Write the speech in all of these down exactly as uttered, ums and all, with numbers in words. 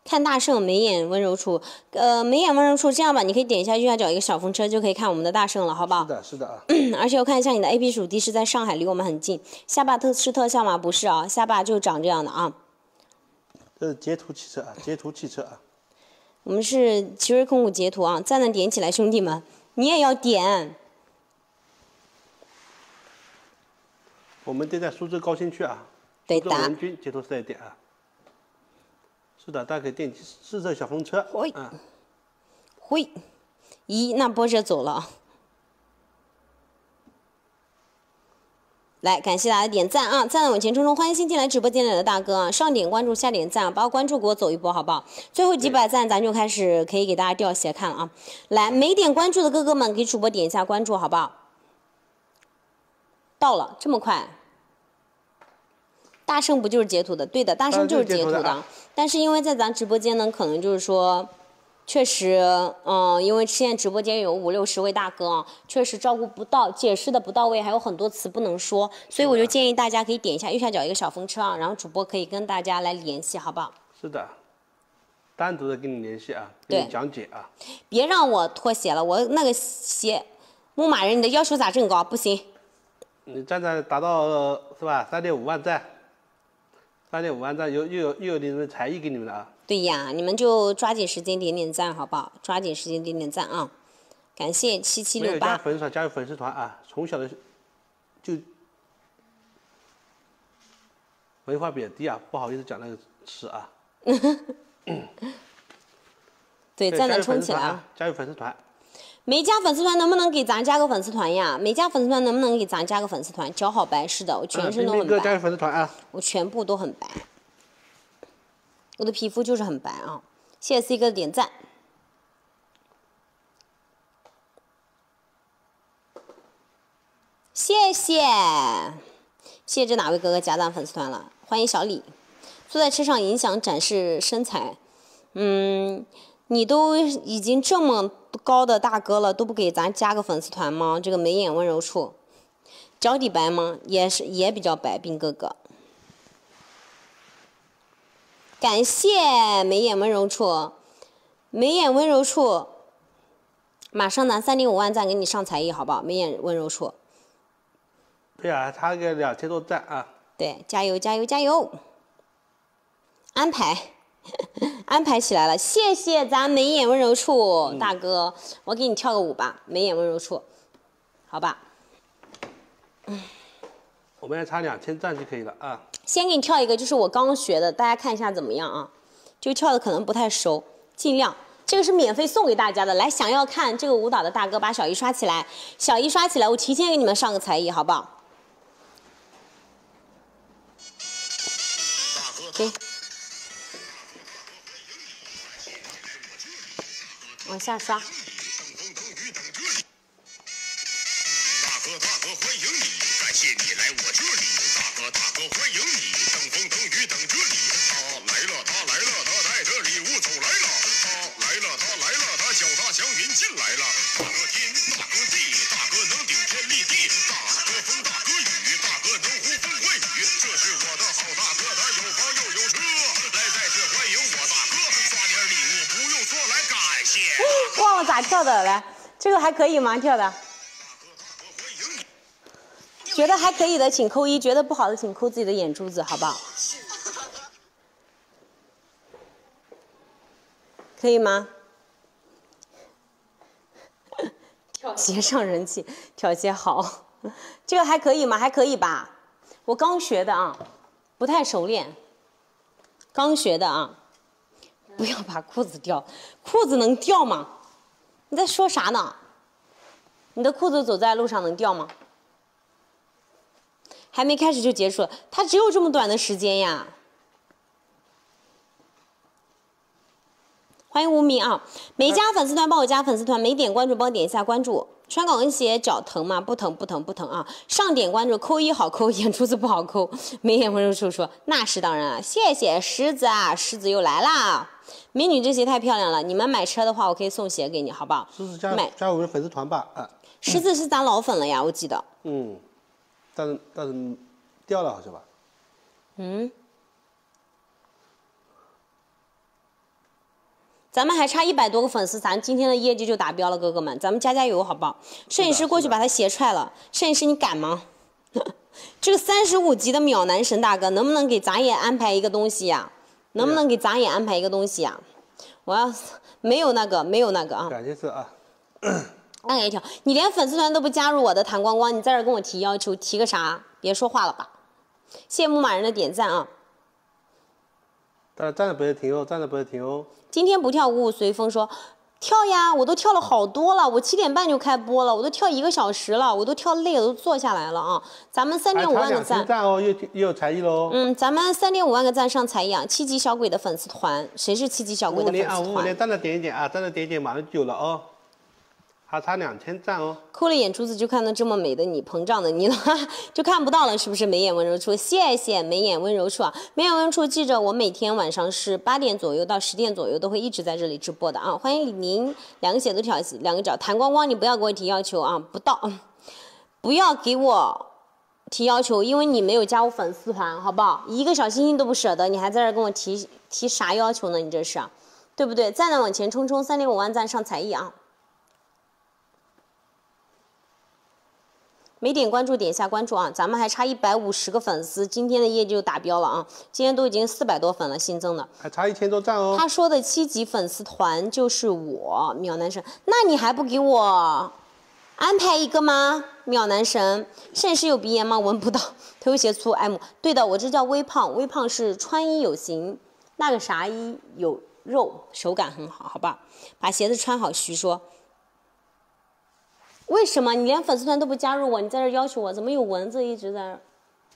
看大圣眉眼温柔处，呃，眉眼温柔处，这样吧，你可以点一下右下角一个小风车，就可以看我们的大圣了，好不好？ 是的，是的啊。 而且我看一下你的 A P 属地是在上海，离我们很近。下巴特是特效吗？不是啊，下巴就长这样的啊。 这是截图汽车啊，截图汽车啊。 我们是奇瑞控股截图啊，赞赞点起来，兄弟们，你也要点。 我们都在苏州高新区啊， 对的。 人均截图是在点啊。是的，大家可以点击试车小风车。 会。 啊。 会。咦，那波折走了。来，感谢大家点赞啊！赞往前冲冲，欢迎新进来直播间里的大哥啊！上点关注，下点赞，把我关注给我走一波，好不好？最后几百赞，咱就开始可以给大家掉鞋看了啊！来，没点关注的哥哥们，给主播点一下关注，好不好？到了，这么快？大圣不就是截图的？对的，大圣就是截图的。啊、但是因为在咱直播间呢，可能就是说。确实，嗯，因为现在直播间有五六十位大哥啊，确实照顾不到，解释的不到位，还有很多词不能说，所以我就建议大家可以点一下右下角一个小风车啊，然后主播可以跟大家来联系，好不好？ 是的，单独的跟你联系啊，给你讲解啊。 别让我脱鞋了，我那个鞋，牧马人，你的要求咋这么高？不行。 你赞赞达到是吧？三点五万赞，三点五万赞，有又有又有你们才艺给你们的啊。 对呀，你们就抓紧时间点点赞，好不好？抓紧时间点点赞啊！感谢七七六八。 没有加粉丝团，加入粉丝团啊！从小的就文化比较低啊，不好意思讲那个词啊。 对，赞赞冲起来啊！ 加入粉丝团。 没加粉丝团能不能给咱加个粉丝团呀？没加粉丝团能不能给咱加个粉丝团？脚好白，是的，我全身都很白。 冰冰哥加入粉丝团啊！ 我全部都很白。我的皮肤就是很白啊！谢谢 C 哥的点赞，谢谢，谢谢这哪位哥哥加咱粉丝团了？欢迎小李，坐在车上影响展示身材，嗯，你都已经这么高的大哥了，都不给咱加个粉丝团吗？这个眉眼温柔处，脚底白吗？也是也比较白，兵哥哥。感谢眉眼温柔处，眉眼温柔处，马上拿三点五万赞给你上才艺，好不好？眉眼温柔处。 对啊，差个两千多赞啊！ 对，加油加油加油！安排安排起来了，谢谢咱眉眼温柔处、嗯、大哥，我给你跳个舞吧，眉眼温柔处，好吧？嗯。 我们还差两千赞就可以了啊！ 先给你跳一个，就是我刚学的，大家看一下怎么样啊？就跳的可能不太熟，尽量。这个是免费送给大家的，来，想要看这个舞蹈的大哥，把小一刷起来，小一刷起来，我提前给你们上个才艺，好不好？给，往下刷。 谢你来我这里，大哥大哥欢迎你，等风等雨等着你。他来了，他来了，他带着礼物走来了。他来了，他来了，他脚踏祥云进来了。大哥天，大哥地，大哥能顶天立地，大哥风，大哥雨，大哥能呼风唤雨。这是我的好大哥，他有房又有车，来再次欢迎我大哥，刷点礼物不用说，来感谢。 忘了咋跳的，来，这个还可以吗？跳的？觉得还可以的请扣一，觉得不好的请扣自己的眼珠子，好不好？可以吗？跳鞋上人气，跳鞋好，这个还可以吗？还可以吧？我刚学的啊，不太熟练，刚学的啊，不要把裤子掉，裤子能掉吗？你在说啥呢？你的裤子走在路上能掉吗？还没开始就结束了，它只有这么短的时间呀！欢迎无名啊！没加粉丝团帮我加粉丝团，没点关注帮我点一下关注。穿高跟鞋脚疼吗？不疼不疼不疼啊！上点关注，扣一好扣，眼珠子不好扣。眉眼温柔处说那是当然了，谢谢狮子啊，狮子又来啦！美女这鞋太漂亮了，你们买车的话，我可以送鞋给你，好不好？ 狮子加加入我们粉丝团吧啊！ 狮子是咱老粉了呀，我记得。 嗯。但是但是掉了好像吧？ 嗯。 咱们还差一百多个粉丝，咱今天的业绩就达标了，哥哥们，咱们加加油好不好？摄影师过去把他鞋踹了，摄影师你敢吗？这个三十五级的秒男神大哥，能不能给咱也安排一个东西呀、啊？能不能给咱也安排一个东西呀、啊？我要没有那个，没有那个啊。 感谢色啊。 按一条，你连粉丝团都不加入我的谭光光，你在这跟我提要求，提个啥？别说话了吧。谢谢牧马人的点赞啊。 站站着不要停哦，站着不要停哦。 今天不跳五五随风说。跳呀，我都跳了好多了，我七点半就开播了，我都跳一个小时了，我都跳累了，都坐下来了啊！咱们三点五万个赞， 赞哦，又又有才艺喽。 嗯，咱们三点五万个赞上才艺啊！七级小鬼的粉丝团，谁是七级小鬼的粉丝团？ 五五零啊，五五零，站着点一点啊，站着点一点，马上就有了哦。还差两千赞哦！ 抠了眼珠子就看到这么美的你，膨胀的你了，就看不到了，是不是？眉眼温柔处，谢谢眉眼温柔处啊！眉眼温柔处，记着我每天晚上是八点左右到十点左右都会一直在这里直播的啊！欢迎李宁，两个鞋都挑两个脚，谭光光，你不要给我提要求啊！不到，不要给我提要求，因为你没有加我粉丝团，好不好？一个小星星都不舍得，你还在这跟我提提啥要求呢？你这是，对不对？再来往前冲冲，三点五万赞上才艺啊！没点关注点一下关注啊！咱们还差一百五十个粉丝，今天的业绩就达标了啊！今天都已经四百多粉了，新增的， 还差一千多赞哦。 他说的七级粉丝团就是我秒男神，那你还不给我安排一个吗？秒男神，摄影师有鼻炎吗？闻不到，头有些粗 M。对的，我这叫微胖，微胖是穿衣有型，那个啥衣有肉，手感很好，好吧？把鞋子穿好。徐说。为什么你连粉丝团都不加入我？你在这要求我，怎么有蚊子一直在这？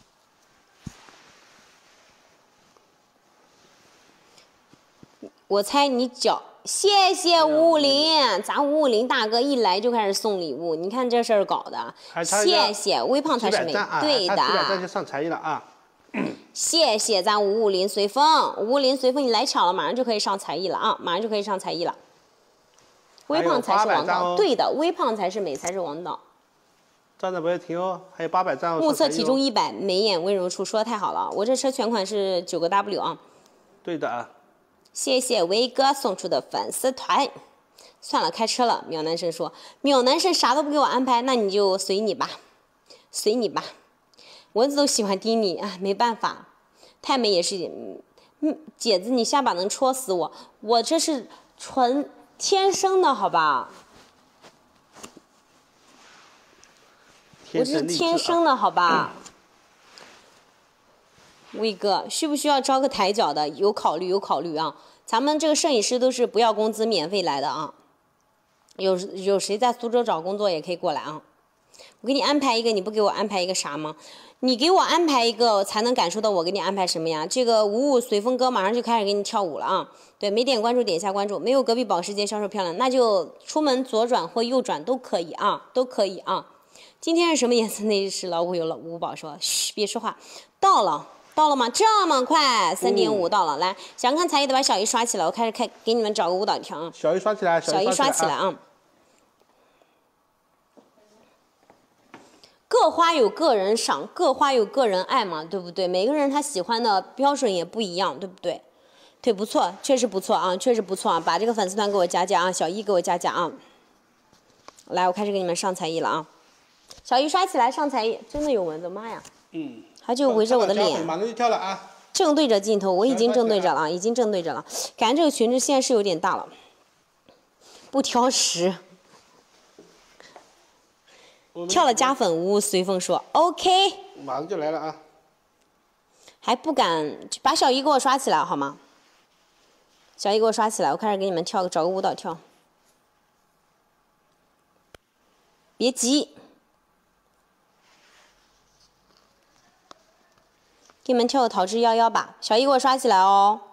我猜你脚，谢谢五五零，咱五五零大哥一来就开始送礼物，你看这事儿搞的，谢谢微胖才是美， 啊、 对的。 七百赞就上才艺了啊！ 谢谢咱五五零随风，五五零随风你来巧了，马上就可以上才艺了啊，马上就可以上才艺了。微胖才是王道，哦、对的，微胖才是美，才是王道。 站着不要停哦，还有八百赞哦。 目测体重一百，眉眼温柔处，说的太好了。我这车全款是九个 W 啊。 对的啊。 谢谢威哥送出的粉丝团。算了，开车了。秒男神说，秒男神啥都不给我安排，那你就随你吧，随你吧。蚊子都喜欢叮你啊，没办法。太美也是，嗯，姐子你下巴能戳死我，我这是纯。天生的好吧，我是天生的好吧。威哥，需不需要招个抬脚的？有考虑，有考虑啊。咱们这个摄影师都是不要工资，免费来的啊。有有谁在苏州找工作也可以过来啊。我给你安排一个，你不给我安排一个啥吗？你给我安排一个，才能感受到我给你安排什么呀？这个五五随风哥马上就开始给你跳舞了啊！对，没点关注点一下关注，没有隔壁保时捷销售漂亮，那就出门左转或右转都可以啊，都可以啊。今天是什么颜色内饰？老虎有了五宝说，嘘，别说话。到了，到了吗？这么快？三点五到了，来，想看才艺的把小鱼刷起来，我开始开给你们找个舞蹈条啊。 小鱼刷起来， 小鱼刷起来啊！各花有个人赏，各花有个人爱嘛，对不对？每个人他喜欢的标准也不一样，对不对？对，不错，确实不错啊，确实不错啊！把这个粉丝团给我加加啊，小一给我加加啊！来，我开始给你们上才艺了啊！小一刷起来上才艺，真的有蚊子，妈呀！ 嗯， 它就围着我的脸， 马上就跳了啊！ 正对着镜头，我已经正对着了，已经正对着了。感觉这个裙子现在是有点大了，不挑食。跳了加粉屋，随风说 OK， 马上就来了啊！ 还不敢把小姨给我刷起来好吗？小姨给我刷起来，我开始给你们跳个找个舞蹈跳。别急，给你们跳个逃之夭夭吧。小姨给我刷起来哦。